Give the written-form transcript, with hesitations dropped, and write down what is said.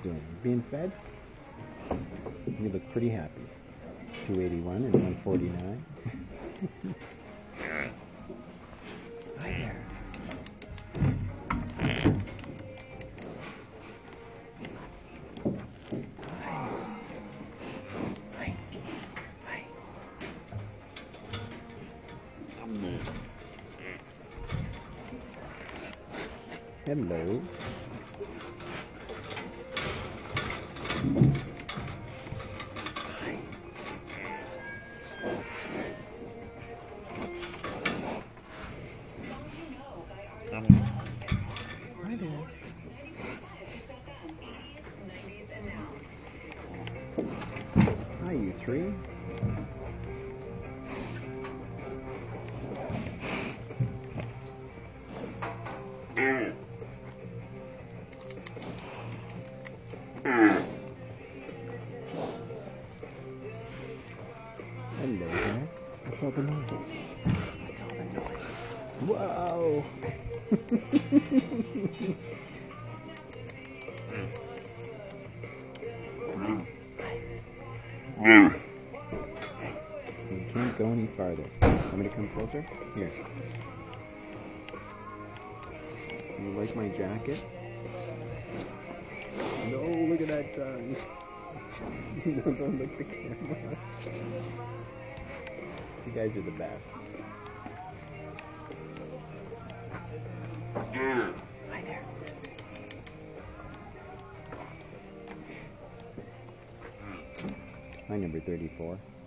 doing? Being fed? You look pretty happy. 281 and 149. Hi there. Hi. Hi. Hi. Hello. Hi. Hi there. Hi, you three. Hello there. What's all the noise? What's all the noise? Whoa! You can't go any farther. Want me to come closer? Here. You like my jacket? No, look at that tongue. No, don't look at the camera. You guys are the best. Hi there. Hi, number 34.